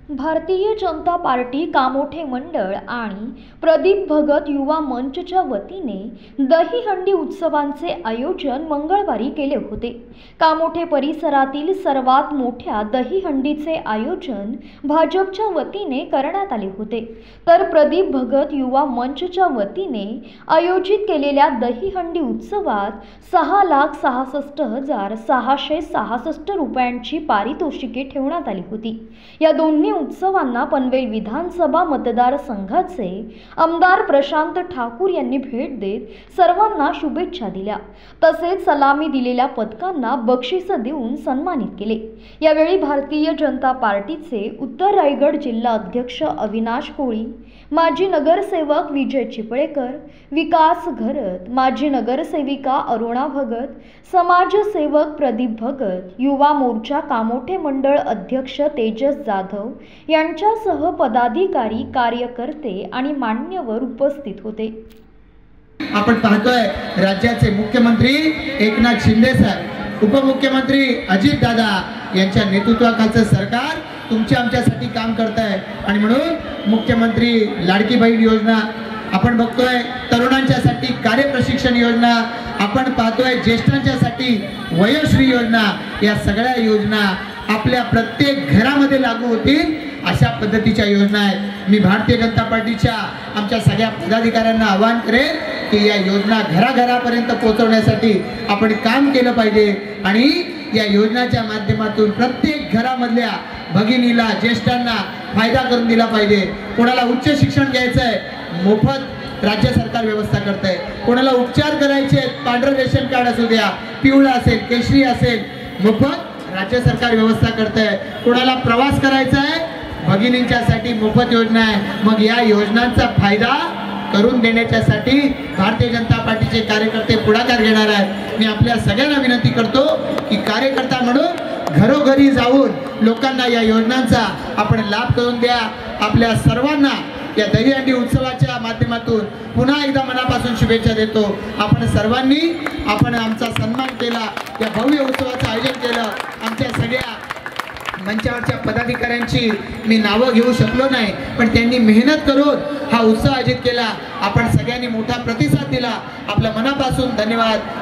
Bharatiya Janata party Kamothe मंडळ आणि प्रदीप भगत युवा मंचच्या वतीने दहीहंडी उत्सवांचे आयोजन मंगळवारी केले होते। कामोठे परिसरातील सर्वात मोठ्या दहीहंडीचे आयोजन भाजपच्या वतीने करण्यात आले होते, तर प्रदीप भगत युवा मंचच्या वतीने आयोजित केलेल्या दहीहंडी उत्सवात 6,66,666 रुपयांची पारितोषिके ठेवण्यात आली होती। या दोन्ही उत्सवांना पनवेल विधानसभा मतदारसंघाचे आमदार प्रशांत ठाकूर यांनी भेट देत सर्वांना शुभेच्छा दिल्या, तसेच सलामी दिलेल्या पदकांना बक्षीस देऊन सन्मानित केले। यावेळी भारतीय जनता पार्टीचे उत्तर रायगड जिल्हा अध्यक्ष अविनाश कोळी, माजी नगरसेवक विजय चिपळेकर, विकास घरत, माजी नगरसेविका अरुणा भगत, समाजसेवक प्रदीप भगत, युवा मोर्चा कामोठे मंडळ अध्यक्ष तेजस जाधव यांच्यासह पदाधिकारी, कार्यकर्ते आणि मान्यवर उपस्थित होते। आपण पाहतोय राज्याचे मुख्यमंत्री एकनाथ शिंदे साहेब, उपमुख्यमंत्री अजित दादा यांच्या नेतृत्वाखालचं सरकार तुमच्या आमच्यासाठी काम करत आहे आणि म्हणून मुख्यमंत्री लाडकी बहीण योजना आपण बघतोय, तरुणांच्यासाठी कार्यप्रशिक्षण योजना आपण पाहतोय, ज्येष्ठांच्यासाठी वयोश्री योजना, या सगळ्या योजना आपल्या प्रत्येक घरामध्ये लागू होतील अशा पद्धतीच्या योजना आहेत। मी भारतीय जनता पार्टीच्या आमच्या सगळ्या पदाधिकाऱ्यांना आवाहन करेन की या योजना घराघरापर्यंत पोहोचवण्यासाठी आपण काम केलं पाहिजे आणि या योजनाच्या माध्यमातून प्रत्येक घरामधल्या भगिनीला, ज्येष्ठांना फायदा करून दिला पाहिजे। कोणाला उच्च शिक्षण घ्यायचं आहे, मोफत राज्य सरकार व्यवस्था करतंय। कोणाला उपचार करायचे, पांढरं रेशन कार्ड असू द्या, पिवळा असेल, केशरी असेल, मोफत राज्य सरकार व्यवस्था करतंय। कोणाला प्रवास करायचा आहे, भगिनींच्यासाठी मोफत योजना आहे। मग या योजनांचा फायदा करून देण्यासाठी भारतीय जनता पार्टीचे कार्यकर्ते पुढाकार घेणार आहेत। मी आपल्या सगळ्यांना विनंती करतो की कार्यकर्ता म्हणून घरोघरी जाऊन लोकांना या योजनांचा आपण लाभ करून द्या। आपल्या सर्वांना या दहीहंडी उत्सवाच्या माध्यमातून पुन्हा एकदा मनापासून शुभेच्छा देतो। आपण सर्वांनी आमचा सन्मान केला, या भव्य उत्सवाचं आयोजन केलं। आमच्या सगळ्या मंचावरच्या पदाधिकाऱ्यांची मी नावं घेऊ शकलो नाही, पण त्यांनी मेहनत करून हा उत्सव आयोजित केला। आपण सगळ्यांनी मोठा प्रतिसाद दिला, आपल्या मनापासून धन्यवाद।